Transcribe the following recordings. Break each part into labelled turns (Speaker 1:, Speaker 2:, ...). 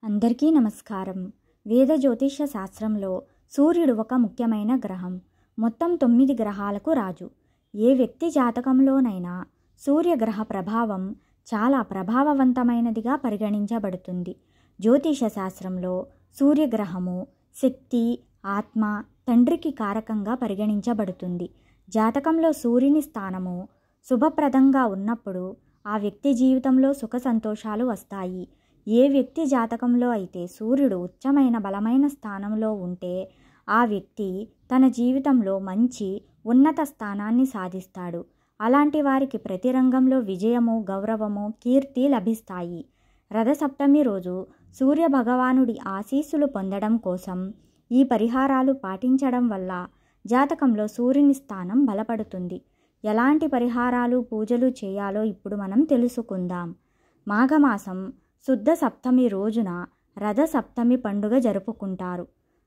Speaker 1: అందరికీ నమస్కారం. వేద జ్యోతిష్య శాస్త్రంలో సూర్యుడు ఒక ముఖ్యమైన గ్రహం. మొత్తం 9 గ్రహాలకు రాజు. ఏ వ్యక్తి జాతకంలోనైనా సూర్యగ్రహ ప్రభావం చాలా ప్రభావవంతమైనదిగా పరిగణించబడుతుంది. జ్యోతిష శాస్త్రంలో సూర్యగ్రహము శక్తి, ఆత్మ, తండ్రికి కారకంగా పరిగణించబడుతుంది. జాతకంలో సూర్యుని స్థానము శుభప్రదంగా ఉన్నప్పుడు ఆ వ్యక్తి జీవితంలో సుఖ సంతోషాలు వస్తాయి. ఏ వ్యక్తి జాతకంలో అయితే సూర్యుడు ఉచ్చమైన బలమైన స్థానంలో ఉంటే ఆ వ్యక్తి తన జీవితంలో మంచి ఉన్నత స్థానాన్ని సాధిస్తాడు. అలాంటి వారికి ప్రతి రంగంలో విజయము, గౌరవము, కీర్తి లభిస్తాయి. రథసప్తమి రోజు సూర్య భగవానుడి ఆశీస్సులు పొందడం కోసం ఈ పరిహారాలు పాటించడం వల్ల జాతకంలో సూర్యుని స్థానం బలపడుతుంది. ఎలాంటి పరిహారాలు, పూజలు చేయాలో ఇప్పుడు మనం తెలుసుకుందాం. మాఘమాసం శుద్ధ సప్తమి రోజున రథసప్తమి పండుగ జరుపుకుంటారు.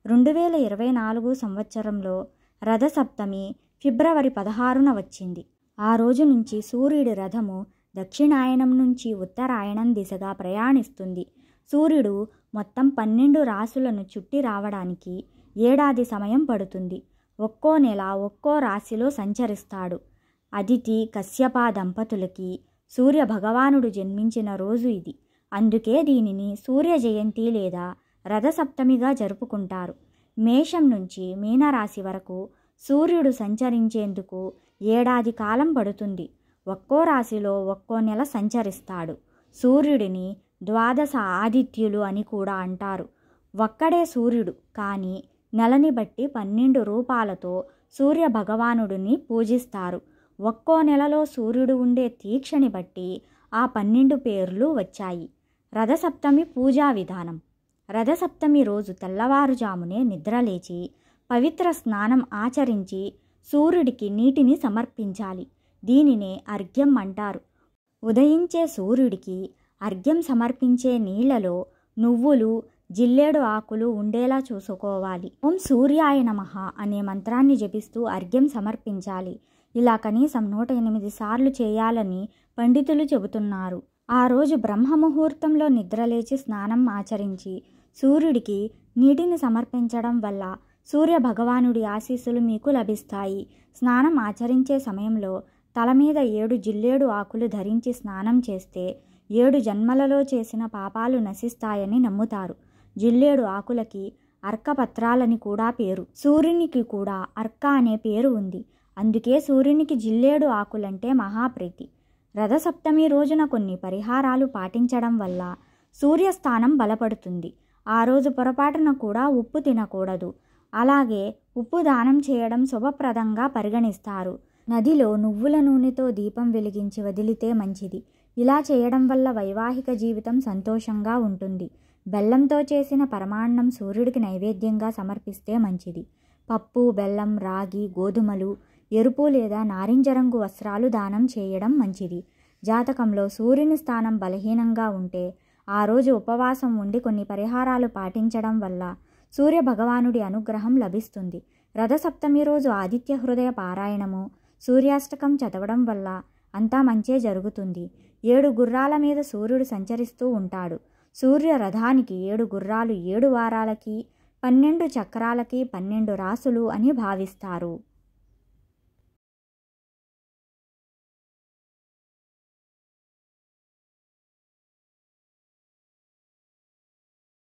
Speaker 1: 2024 సంవత్సరంలో రథసప్తమి ఫిబ్రవరి 16న వచ్చింది. ఆ రోజు నుంచి సూర్యుడి రథము దక్షిణాయనం నుంచి ఉత్తరాయణం దిశగా ప్రయాణిస్తుంది. సూర్యుడు మొత్తం 12 రాశులను చుట్టి రావడానికి ఏడాది సమయం పడుతుంది. ఒక్కో నెల ఒక్కో రాశిలో సంచరిస్తాడు. అదితి, కశ్యప దంపతులకి సూర్య భగవానుడు జన్మించిన రోజు ఇది. అందుకే దీనిని సూర్య జయంతి లేదా రథసప్తమిగా జరుపుకుంటారు. మేషం నుంచి మీనరాశి వరకు సూర్యుడు సంచరించేందుకు ఏడాది కాలం పడుతుంది. ఒక్కో రాశిలో ఒక్కో నెల సంచరిస్తాడు. సూర్యుడిని ద్వాదశ ఆదిత్యులు అని కూడా అంటారు. ఒక్కడే సూర్యుడు కానీ నెలని బట్టి 12 రూపాలతో సూర్య భగవానుడిని పూజిస్తారు. ఒక్కో నెలలో సూర్యుడు ఉండే తీక్షని బట్టి ఆ 12 పేర్లు వచ్చాయి. రథసప్తమి పూజా విధానం. రథసప్తమి రోజు తెల్లవారుజామునే నిద్రలేచి పవిత్ర స్నానం ఆచరించి సూర్యుడికి నీటిని సమర్పించాలి. దీనినే అర్ఘ్యం అంటారు. ఉదయించే సూర్యుడికి అర్ఘ్యం సమర్పించే నీళ్లలో నువ్వులు, జిల్లేడు ఆకులు ఉండేలా చూసుకోవాలి. ఓం సూర్యాయ నమః అనే మంత్రాన్ని జపిస్తూ అర్ఘ్యం సమర్పించాలి. ఇలా కనీసం 108 సార్లు చేయాలని పండితులు చెబుతున్నారు. ఆ రోజు బ్రహ్మముహూర్తంలో నిద్రలేచి స్నానం ఆచరించి సూర్యుడికి నీటిని సమర్పించడం వల్ల సూర్య భగవానుడి ఆశీస్సులు మీకు లభిస్తాయి. స్నానం ఆచరించే సమయంలో తల మీద 7 జిల్లేడు ఆకులు ధరించి స్నానం చేస్తే 7 జన్మలలో చేసిన పాపాలు నశిస్తాయని నమ్ముతారు. జిల్లేడు ఆకులకి అర్కపత్రాలని కూడా పేరు. సూర్యునికి కూడా అర్క అనే పేరు ఉంది. అందుకే సూర్యునికి జిల్లేడు ఆకులంటే మహాప్రీతి. రథసప్తమి రోజున కొన్ని పరిహారాలు పాటించడం వల్ల సూర్యస్థానం బలపడుతుంది. ఆ రోజు పొరపాటున కూడా ఉప్పు తినకూడదు. అలాగే ఉప్పు దానం చేయడం శుభప్రదంగా పరిగణిస్తారు. నదిలో నువ్వుల నూనెతో దీపం వెలిగించి వదిలితే మంచిది. ఇలా చేయడం వల్ల వైవాహిక జీవితం సంతోషంగా ఉంటుంది. బెల్లంతో చేసిన పరమాన్నం సూర్యుడికి నైవేద్యంగా సమర్పిస్తే మంచిది. పప్పు, బెల్లం, రాగి, గోధుమలు, ఎరుపు లేదా నారింజ రంగు వస్త్రాలు దానం చేయడం మంచిది. జాతకంలో సూర్యుని స్థానం బలహీనంగా ఉంటే ఆ రోజు ఉపవాసం ఉండి కొన్ని పరిహారాలు పాటించడం వల్ల సూర్య భగవానుడి అనుగ్రహం లభిస్తుంది. రథసప్తమి రోజు ఆదిత్య హృదయ పారాయణము, సూర్యాష్టకం చదవడం వల్ల అంతా మంచే జరుగుతుంది. 7 గుర్రాల మీద సూర్యుడు సంచరిస్తూ ఉంటాడు. సూర్య రథానికి 7 గుర్రాలు 7 వారాలకి, 12 చక్రాలకి 12 రాసులు అని భావిస్తారు.